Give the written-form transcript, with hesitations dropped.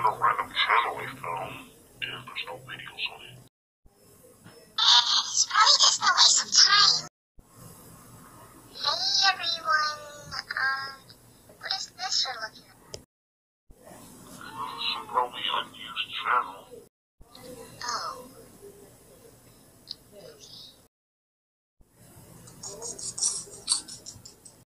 at a random channel I found, and there's no videos on it. It's probably just a waste of time. Hey everyone, what is this you're looking at? Some probably unused channel. Oh,